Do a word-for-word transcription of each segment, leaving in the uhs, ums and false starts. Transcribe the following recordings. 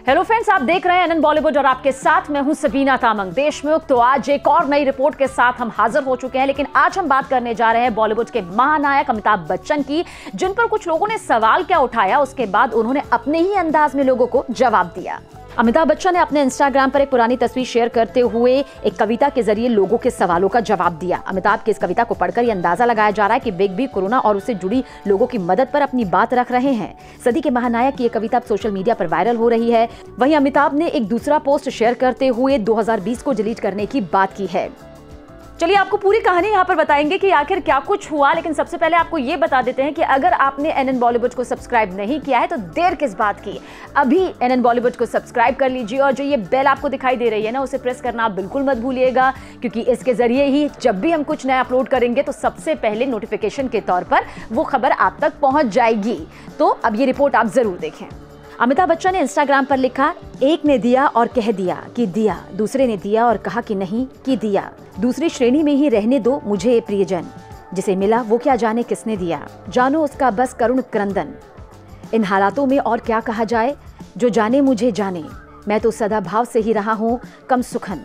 Hello friends, आप देख रहे हैं एनएन बॉलीवुड और आपके साथ मैं हूं सबीना तामंग। देशमुख तो आज एक और नई रिपोर्ट के साथ हम हाजिर हो चुके हैं, लेकिन आज हम बात करने जा रहे हैं बॉलीवुड के महानायक अमिताभ बच्चन की, जिन पर कुछ लोगों ने सवाल क्या उठाया, उसके बाद उन्होंने अपने ही अंदाज में लोगों को जवाब दिया। अमिताभ बच्चन ने अपने इंस्टाग्राम पर एक पुरानी तस्वीर शेयर करते हुए एक कविता के जरिए लोगों के सवालों का जवाब दिया। अमिताभ की इस कविता को पढ़कर यह अंदाजा लगाया जा रहा है कि बिग बी कोरोना और उससे जुड़ी लोगों की मदद पर अपनी बात रख रहे हैं। सदी के महानायक की यह कविता अब सोशल मीडिया पर वायरल हो रही है। वहीं अमिताभ ने एक दूसरा पोस्ट शेयर करते हुए दो हज़ार बीस को डिलीट करने की बात की है। चलिए आपको पूरी कहानी यहाँ पर बताएंगे कि आखिर क्या कुछ हुआ, लेकिन सबसे पहले आपको ये बता देते हैं कि अगर आपने एनएन बॉलीवुड को सब्सक्राइब नहीं किया है तो देर किस बात की, अभी एनएन बॉलीवुड को सब्सक्राइब कर लीजिए और जो ये बेल आपको दिखाई दे रही है ना, उसे प्रेस करना आप बिल्कुल मत भूलिएगा, क्योंकि इसके जरिए ही जब भी हम कुछ नया अपलोड करेंगे तो सबसे पहले नोटिफिकेशन के तौर पर वो खबर आप तक पहुंच जाएगी। तो अब ये रिपोर्ट आप जरूर देखें। अमिताभ बच्चन ने इंस्टाग्राम पर लिखा, एक ने दिया और कह दिया कि दिया, दूसरे ने दिया और कहा कि नहीं कि दिया, दूसरी श्रेणी में ही रहने दो मुझे प्रियजन, जिसे मिला वो क्या जाने किसने दिया, जानो उसका बस करुण क्रंदन, इन हालातों में और क्या कहा जाए, जो जाने मुझे जाने, मैं तो सदा भाव से ही रहा हूँ कम सुखन।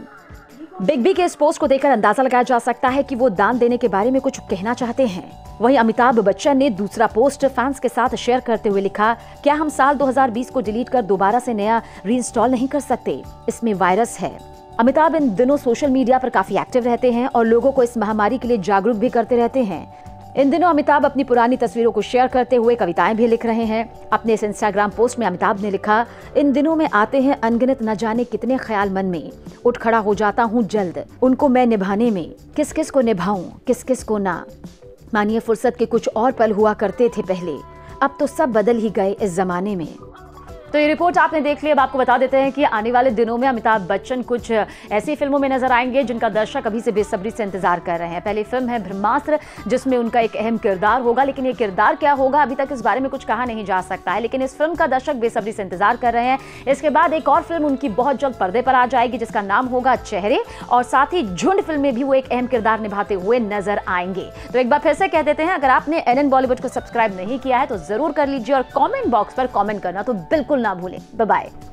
बिग बी के इस पोस्ट को देखकर अंदाजा लगाया जा सकता है कि वो दान देने के बारे में कुछ कहना चाहते हैं। वहीं अमिताभ बच्चन ने दूसरा पोस्ट फैंस के साथ शेयर करते हुए लिखा, क्या हम साल दो हज़ार बीस को डिलीट कर दोबारा से नया रीइंस्टॉल नहीं कर सकते, इसमें वायरस है। अमिताभ इन दिनों सोशल मीडिया पर काफी एक्टिव रहते हैं और लोगों को इस महामारी के लिए जागरूक भी करते रहते हैं। इन दिनों अमिताभ अपनी पुरानी तस्वीरों को शेयर करते हुए कविताएं भी लिख रहे हैं। अपने इस इंस्टाग्राम पोस्ट में अमिताभ ने लिखा, इन दिनों में आते हैं अनगिनत न जाने कितने ख्याल मन में, उठ खड़ा हो जाता हूँ जल्द, उनको मैं निभाने में, किस किस को निभाऊं किस किस को ना, मानिए फुर्सत के कुछ और पल हुआ करते थे पहले, अब तो सब बदल ही गए इस जमाने में। तो ये रिपोर्ट आपने देख ली। अब आपको बता देते हैं कि आने वाले दिनों में अमिताभ बच्चन कुछ ऐसी फिल्मों में नजर आएंगे जिनका दर्शक अभी से बेसब्री से इंतजार कर रहे हैं। पहली फिल्म है ब्रह्मास्त्र, जिसमें उनका एक अहम किरदार होगा, लेकिन ये किरदार क्या होगा अभी तक इस बारे में कुछ कहा नहीं जा सकता है, लेकिन इस फिल्म का दर्शक बेसब्री से इंतजार कर रहे हैं। इसके बाद एक और फिल्म उनकी बहुत जल्द पर्दे पर आ जाएगी, जिसका नाम होगा चेहरे, और साथ ही झुंड फिल्म में भी वो एक अहम किरदार निभाते हुए नजर आएंगे। तो एक बार फिर से कह देते हैं, अगर आपने एनएन बॉलीवुड को सब्सक्राइब नहीं किया है तो जरूर कर लीजिए और कॉमेंट बॉक्स पर कॉमेंट करना तो बिल्कुल ना भूलें। Bye bye.